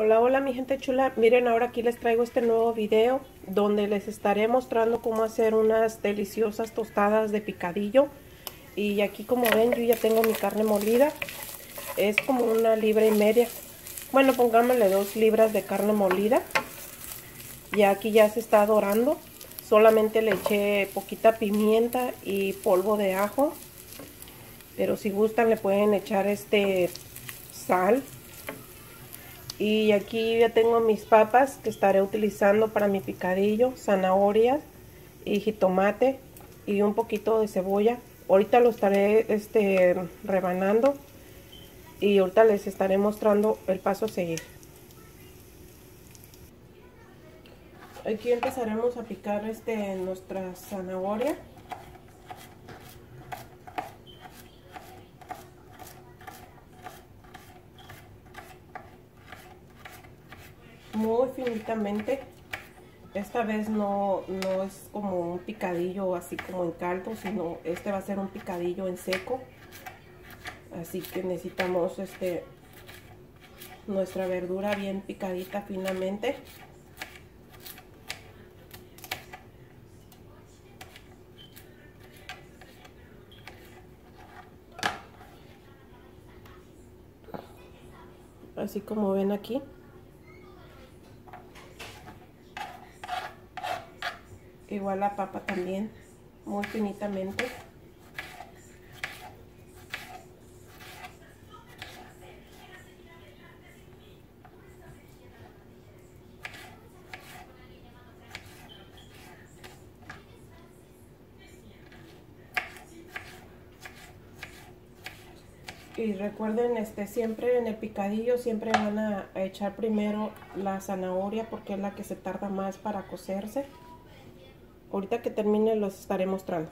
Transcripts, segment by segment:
Hola, hola mi gente chula, miren, ahora aquí les traigo este nuevo video donde les estaré mostrando cómo hacer unas deliciosas tostadas de picadillo. Y aquí, como ven, yo ya tengo mi carne molida, es como 1,5 libras. Bueno, pongámosle 2 libras de carne molida. Y aquí ya se está dorando, solamente le eché poquita pimienta y polvo de ajo, pero si gustan le pueden echar sal. Y aquí ya tengo mis papas que estaré utilizando para mi picadillo, zanahorias y jitomate y un poquito de cebolla. Ahorita lo estaré rebanando y ahorita les estaré mostrando el paso a seguir. Aquí empezaremos a picar nuestra zanahoria. Muy finitamente. Esta vez no es como un picadillo así como en caldo, sino este va a ser un picadillo en seco. Así que necesitamos nuestra verdura bien picadita finamente. Así como ven aquí. Igual la papa también, muy finitamente. Y recuerden, siempre en el picadillo siempre van a echar primero la zanahoria porque es la que se tarda más para cocerse. Ahorita que termine los estaré mostrando.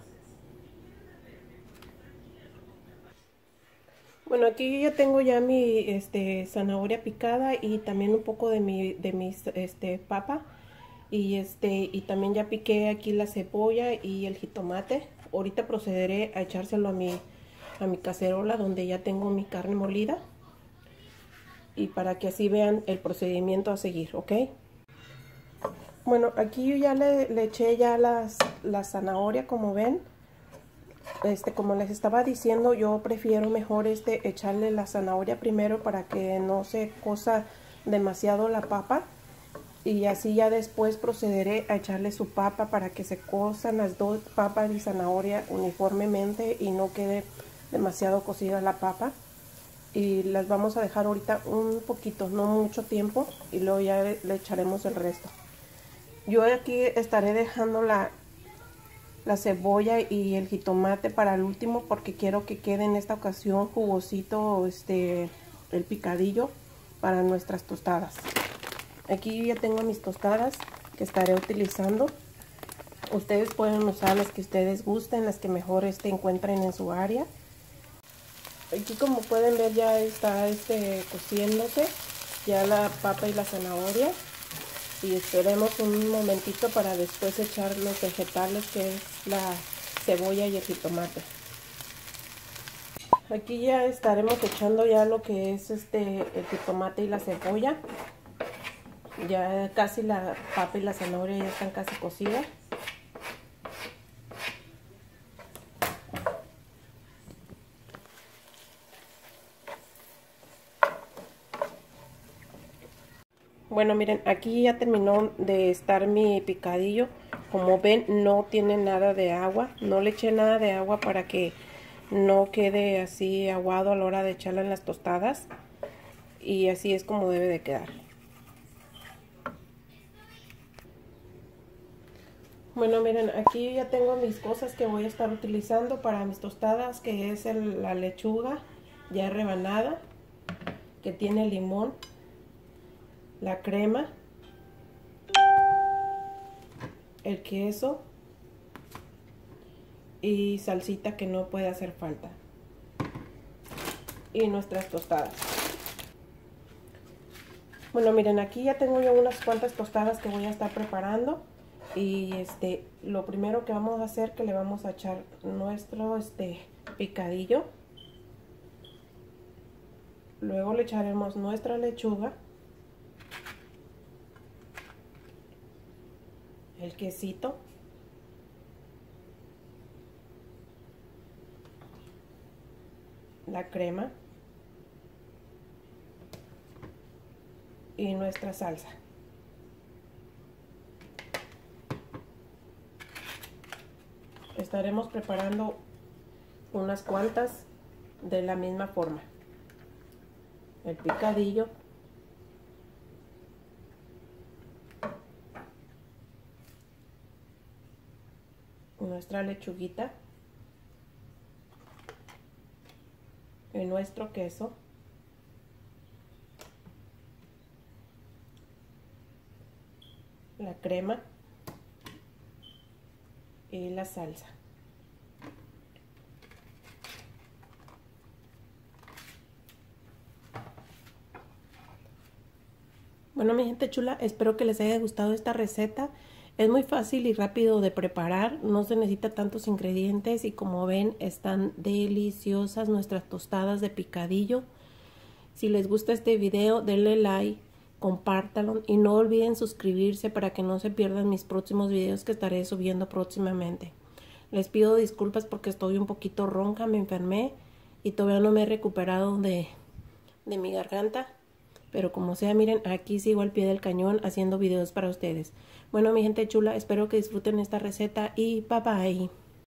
Bueno, aquí ya tengo ya mi zanahoria picada y también un poco de mis papa. Y también ya piqué aquí la cebolla y el jitomate. Ahorita procederé a echárselo a mi cacerola donde ya tengo mi carne molida. Y para que así vean el procedimiento a seguir, ¿ok? Bueno, aquí yo ya le eché ya la zanahoria, como ven. Como les estaba diciendo, yo prefiero mejor echarle la zanahoria primero para que no se cosa demasiado la papa. Y así ya después procederé a echarle su papa para que se cosan las dos papas y zanahoria uniformemente y no quede demasiado cocida la papa. Y las vamos a dejar ahorita un poquito, no mucho tiempo, y luego ya le echaremos el resto. Yo aquí estaré dejando la cebolla y el jitomate para el último porque quiero que quede en esta ocasión jugosito el picadillo para nuestras tostadas. Aquí ya tengo mis tostadas que estaré utilizando. Ustedes pueden usar las que ustedes gusten, las que mejor encuentren en su área. Aquí, como pueden ver, ya está cociéndose ya la papa y la zanahoria. Y esperemos un momentito para después echar los vegetales, que es la cebolla y el jitomate. Aquí ya estaremos echando ya lo que es el jitomate y la cebolla. Ya casi la papa y la zanahoria ya están casi cocidas. Bueno, miren, aquí ya terminó de estar mi picadillo. Como ven, no tiene nada de agua. No le eché nada de agua para que no quede así aguado a la hora de echarla en las tostadas. Y así es como debe de quedar. Bueno, miren, aquí ya tengo mis cosas que voy a estar utilizando para mis tostadas, que es la lechuga ya rebanada, que tiene limón, la crema, el queso y salsita que no puede hacer falta. Y nuestras tostadas. Bueno, miren, aquí ya tengo yo unas cuantas tostadas que voy a estar preparando. Y lo primero que vamos a hacer, que le vamos a echar nuestro picadillo. Luego le echaremos nuestra lechuga. el quesito, la crema y nuestra salsa. Estaremos preparando unas cuantas de la misma forma. El picadillo, nuestra lechuguita y nuestro queso, la crema y la salsa. Bueno, mi gente chula, espero que les haya gustado esta receta. Es muy fácil y rápido de preparar, no se necesita tantos ingredientes y como ven están deliciosas nuestras tostadas de picadillo. Si les gusta este video, denle like, compártanlo y no olviden suscribirse para que no se pierdan mis próximos videos que estaré subiendo próximamente. Les pido disculpas porque estoy un poquito ronca, me enfermé y todavía no me he recuperado de mi garganta. Pero como sea, miren, aquí sigo al pie del cañón haciendo videos para ustedes. Bueno, mi gente chula, espero que disfruten esta receta y bye bye.